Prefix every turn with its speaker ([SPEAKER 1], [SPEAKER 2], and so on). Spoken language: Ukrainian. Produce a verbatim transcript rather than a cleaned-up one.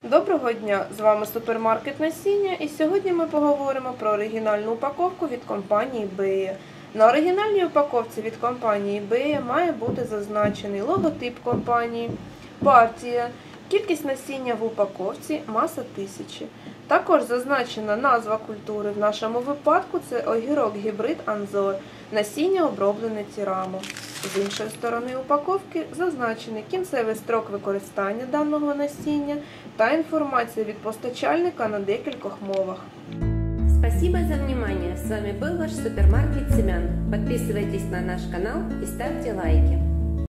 [SPEAKER 1] Доброго дня! З вами супермаркет насіння, і сьогодні ми поговоримо про оригінальну упаковку від компанії Бея. На оригінальній упаковці від компанії Бея має бути зазначений логотип компанії, партія, кількість насіння в упаковці, маса тисячі. Також зазначена назва культури, в нашому випадку це огірок гібрид Анзор, насіння оброблене тірамо. З іншої сторони упаковки зазначений кінцевий строк використання даного насіння та інформація від постачальника на декількох мовах.
[SPEAKER 2] Спасибо за внимание. С вами был ваш супермаркет Семян. Подписывайтесь на наш канал и ставьте лайки.